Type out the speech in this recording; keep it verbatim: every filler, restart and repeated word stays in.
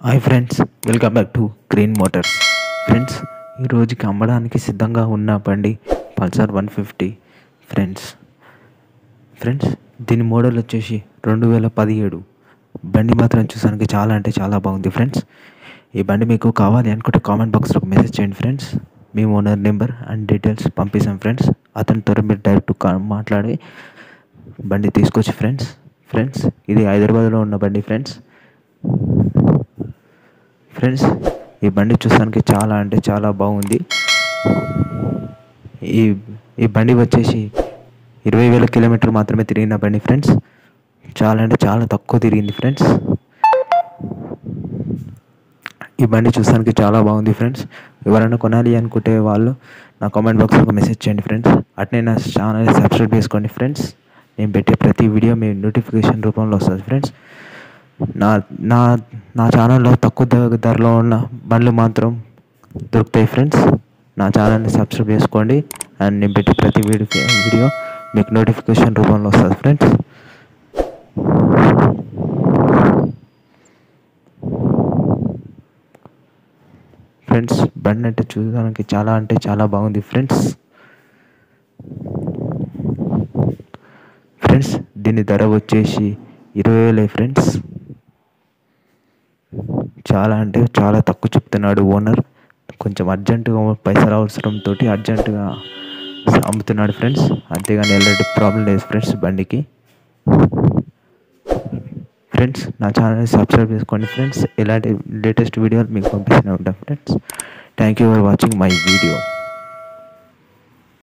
Hi friends, welcome back to Green Motors. Friends, ఈ రోజుకి అమ్మడానికి సిద్ధంగా ఉన్న బండి Pulsar one fifty. Friends friends దీని మోడల్ వచ్చేసి రెండు వేల పదిహేడు. బండి మాత్రం చూసానికి చాలా అంటే చాలా బాగుంది. ఫ్రెండ్స్, ఈ బండి మీకు కావాలి అనుకుంటే కామెంట్ బాక్స్లో మెసేజ్ చేయండి ఫ్రెండ్స్. మీ ఓనర్ నెంబర్ అండ్ డీటెయిల్స్ పంపిస్తాం ఫ్రెండ్స్. అతనితో మీరు డైరెక్ట్ మాట్లాడి బండి తీసుకొచ్చి ఫ్రెండ్స్ ఫ్రెండ్స్ ఇది హైదరాబాద్లో ఉన్న బండి. ఫ్రెండ్స్ ఫ్రెండ్స్ ఈ బండి చూసానికి చాలా అంటే చాలా బాగుంది. ఈ ఈ బండి వచ్చేసి ఇరవై వేల కిలోమీటర్ మాత్రమే తిరిగిన బండి ఫ్రెండ్స్. చాలా అంటే చాలా తక్కువ తిరిగింది ఫ్రెండ్స్. ఈ బండి చూసానికి చాలా బాగుంది ఫ్రెండ్స్. ఎవరైనా కొనాలి అనుకుంటే వాళ్ళు నా కామెంట్ బాక్స్లో మెసేజ్ చేయండి ఫ్రెండ్స్. అట్నే నా ఛానల్ సబ్స్క్రైబ్ చేసుకోండి ఫ్రెండ్స్. నేను పెట్టే ప్రతి వీడియో మీ నోటిఫికేషన్ రూపంలో వస్తుంది ఫ్రెండ్స్. నా నా నా ఛానల్లో తక్కువ ధరలో ఉన్న బండ్లు మాత్రం దొరుకుతాయి ఫ్రెండ్స్. నా ఛానల్ని సబ్స్క్రైబ్ చేసుకోండి అండ్ నేను పెట్టే ప్రతి వీడియో వీడియో మీకు నోటిఫికేషన్ రూపంలో వస్తుంది ఫ్రెండ్స్. ఫ్రెండ్స్ బండి అంటే చూడడానికి చాలా అంటే చాలా బాగుంది ఫ్రెండ్స్. ఫ్రెండ్స్ దీని ధర వచ్చేసి ఇరవై వేలే ఫ్రెండ్స్. చాలా అంటే చాలా తక్కువ చెప్తున్నాడు ఓనర్. కొంచెం అర్జెంటుగా పైసలు అవసరంతో అర్జెంటుగా అమ్ముతున్నాడు ఫ్రెండ్స్. అంతేగాని ఎలాంటి ప్రాబ్లం లేదు ఫ్రెండ్స్ బండికి. ఫ్రెండ్స్ నా ఛానల్ని సబ్స్క్రైబ్ చేసుకోండి ఫ్రెండ్స్. ఇలాంటి లేటెస్ట్ వీడియోలు మీకు పంపిస్తూనే ఉంటాను friends. Thank you for watching my video.